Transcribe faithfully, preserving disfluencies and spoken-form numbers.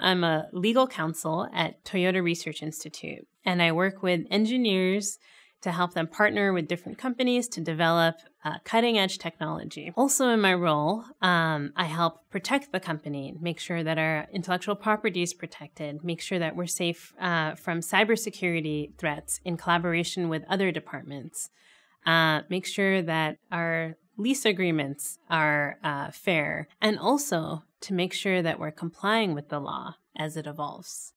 I'm a legal counsel at Toyota Research Institute, and I work with engineers to help them partner with different companies to develop uh, cutting-edge technology. Also in my role, um, I help protect the company, make sure that our intellectual property is protected, make sure that we're safe uh, from cybersecurity threats in collaboration with other departments, uh, make sure that our lease agreements are uh, fair, and also to make sure that we're complying with the law as it evolves.